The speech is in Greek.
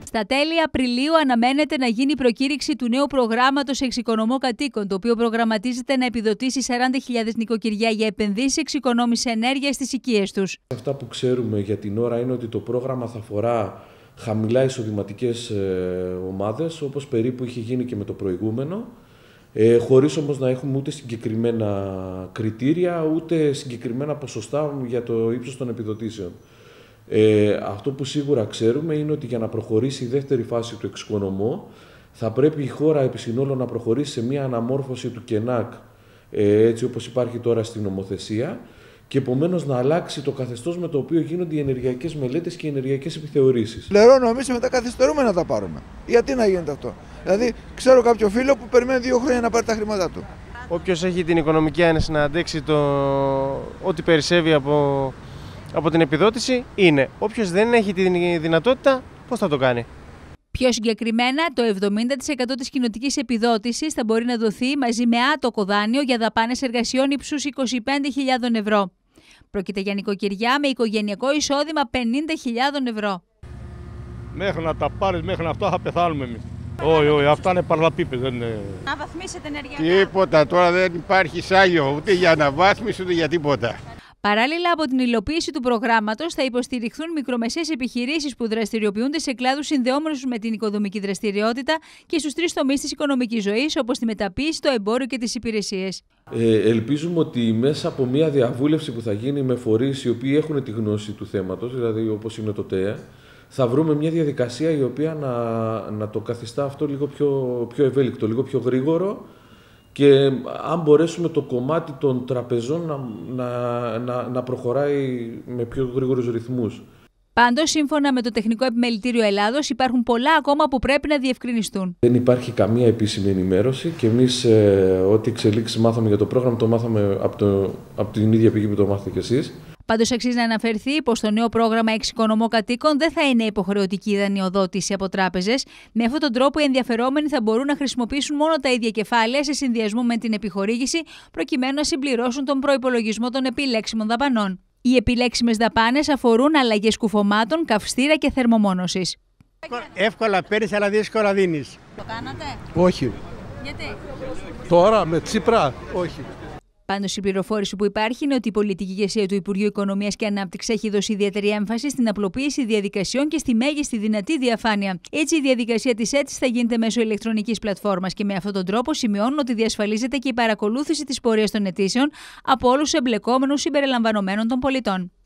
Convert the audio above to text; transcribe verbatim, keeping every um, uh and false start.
Στα τέλη Απριλίου αναμένεται να γίνει η προκήρυξη του νέου προγράμματος Εξοικονομώ Κατοίκων, το οποίο προγραμματίζεται να επιδοτήσει σαράντα χιλιάδες νοικοκυριά για επενδύσεις εξοικονόμηση ενέργειας στις οικίες τους. Αυτά που ξέρουμε για την ώρα είναι ότι το πρόγραμμα θα αφορά χαμηλά εισοδηματικές ομάδες, όπως περίπου είχε γίνει και με το προηγούμενο, ε, χωρίς όμως να έχουμε ούτε συγκεκριμένα κριτήρια, ούτε συγκεκριμένα ποσοστά για το ύψος των επιδοτήσεων. Ε, αυτό που σίγουρα ξέρουμε είναι ότι για να προχωρήσει η δεύτερη φάση του εξοικονομώ, θα πρέπει η χώρα επί συνόλου να προχωρήσει σε μια αναμόρφωση του ΚΕΝΑΚ, ε, έτσι όπως υπάρχει τώρα στην νομοθεσία, και επομένως να αλλάξει το καθεστώς με το οποίο γίνονται οι ενεργειακές μελέτες και οι ενεργειακές επιθεωρήσεις. Πληρώνω εμείς και μετά καθυστερούμε να τα πάρουμε. Γιατί να γίνεται αυτό? Δηλαδή, ξέρω κάποιο φίλο που περιμένει δύο χρόνια να πάρει τα χρήματά του. Όποιος έχει την οικονομική άνεση να αντέξει το ό,τι περισσεύει από, από την επιδότηση, είναι. Όποιος δεν έχει τη δυνατότητα, πώς θα το κάνει? Πιο συγκεκριμένα, το εβδομήντα τοις εκατό της κοινοτικής επιδότησης θα μπορεί να δοθεί μαζί με άτοκο δάνειο για δαπάνες εργασιών ύψους είκοσι πέντε χιλιάδες ευρώ. Πρόκειται για νοικοκυριά με οικογενειακό εισόδημα πενήντα χιλιάδες ευρώ. Μέχρι να τα πάρεις, μέχρι να αυτό θα πεθάνουμε εμείς. Όχι, όχι, αυτά είναι παρλαπίπες, δεν είναι. Να βαθμίσετε ενεργειακά. Τίποτα, τώρα δεν υπάρχει σάλιο ούτε για αναβάθμιση ούτε για τίποτα. Παράλληλα, από την υλοποίηση του προγράμματος θα υποστηριχθούν μικρομεσαίες επιχειρήσεις που δραστηριοποιούνται σε κλάδους συνδεόμενους με την οικοδομική δραστηριότητα και στους τρεις τομείς της οικονομικής ζωής, όπως τη μεταποίηση, το εμπόριο και τις υπηρεσίες. Ε, ελπίζουμε ότι μέσα από μια διαβούλευση που θα γίνει με φορείς οι οποίοι έχουν τη γνώση του θέματος, δηλαδή όπως είναι το ΤΕΑ, θα βρούμε μια διαδικασία η οποία να, να το καθιστά αυτό λίγο πιο, πιο ευέλικτο, λίγο πιο γρήγορο. Και αν μπορέσουμε το κομμάτι των τραπεζών να, να, να, να προχωράει με πιο γρήγορους ρυθμούς. Πάντως, σύμφωνα με το Τεχνικό Επιμελητήριο Ελλάδος, υπάρχουν πολλά ακόμα που πρέπει να διευκρινιστούν. Δεν υπάρχει καμία επίσημη ενημέρωση και εμείς ε, ό,τι εξελίξεις μάθαμε για το πρόγραμμα το μάθαμε από, το, από την ίδια πηγή που το μάθατε κι εσείς. Πάντως, αξίζει να αναφερθεί πως το νέο πρόγραμμα Εξοικονομώ Κατοίκων δεν θα είναι υποχρεωτική δανειοδότηση από τράπεζες. Με αυτόν τον τρόπο, οι ενδιαφερόμενοι θα μπορούν να χρησιμοποιήσουν μόνο τα ίδια κεφάλαια σε συνδυασμό με την επιχορήγηση, προκειμένου να συμπληρώσουν τον προϋπολογισμό των επιλέξιμων δαπανών. Οι επιλέξιμες δαπάνες αφορούν αλλαγές κουφωμάτων, καυστήρα και θερμομόνωσης. Εύκολα παίρνεις, αλλά δύσκολα δίνεις. Το κάνατε? Όχι. Γιατί? Τώρα με Τσίπρα, όχι. Πάντως, η πληροφόρηση που υπάρχει είναι ότι η πολιτική ηγεσία του Υπουργείου Οικονομίας και Ανάπτυξης έχει δώσει ιδιαίτερη έμφαση στην απλοποίηση διαδικασιών και στη μέγιστη δυνατή διαφάνεια. Έτσι, η διαδικασία της αίτησης θα γίνεται μέσω ηλεκτρονικής πλατφόρμας και με αυτόν τον τρόπο σημειώνουν ότι διασφαλίζεται και η παρακολούθηση της πορείας των αιτήσεων από όλους τους εμπλεκόμενους συμπεριλαμβανομένων των πολιτών.